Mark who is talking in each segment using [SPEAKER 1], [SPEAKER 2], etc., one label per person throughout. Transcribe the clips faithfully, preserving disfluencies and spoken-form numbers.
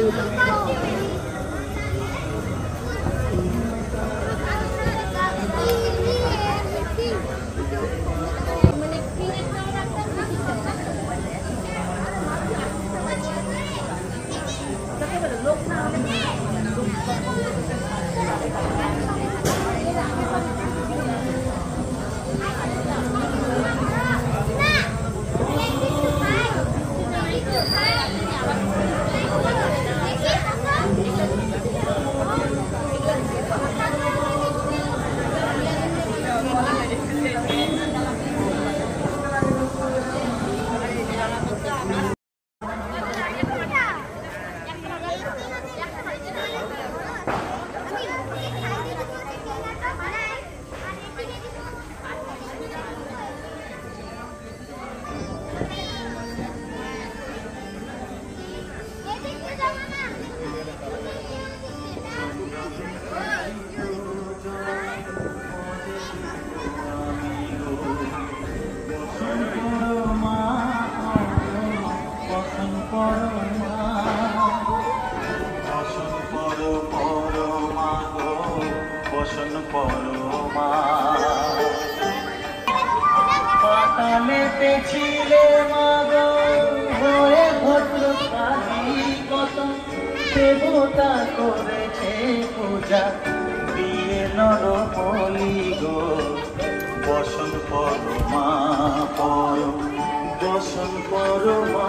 [SPEAKER 1] পাতালেতে ছিলে মাগো হয়ে ভদ্রকালী কত দেবতা করেছে পূজা দিয়ে নরবলি গো বসন পরমা পরম বসন পরমা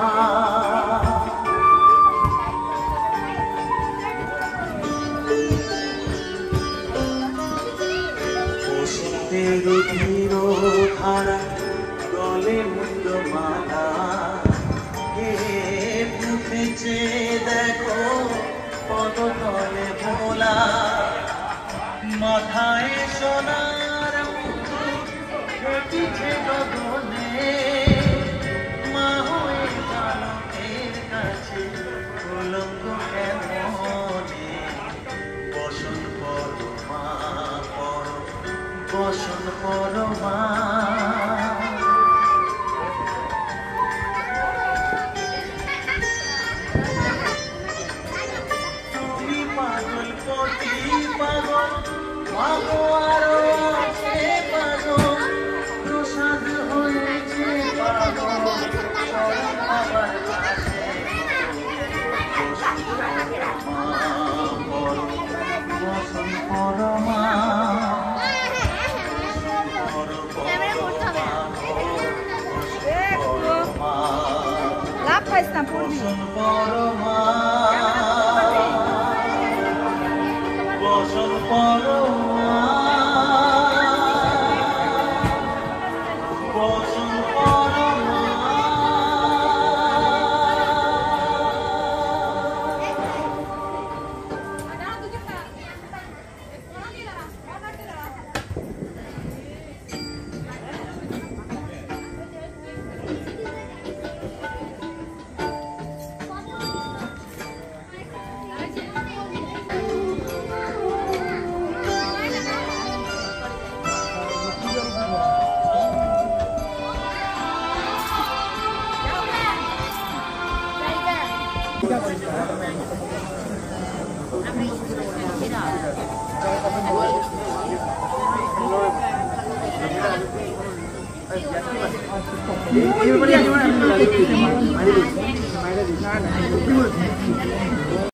[SPEAKER 1] রুধির ধারা গলে মুন্ড মালা হে উঠেছে দেখো পদতলে ভোলা মাথায় সোনার ঘটিছে গগনে মা হয়ে বালকের কাছে উলঙ্গ কেমনে বসন পরমা পর বসন পরমা তুমি পাগল পতি পাগল মাগো আরো আছে পাগল প্রসাদ হয়েছে পাগল বাবার কাছে বসন পরমা বসন পরমা বসন পরমা বসন পরমা বসন পরমা
[SPEAKER 2] Ini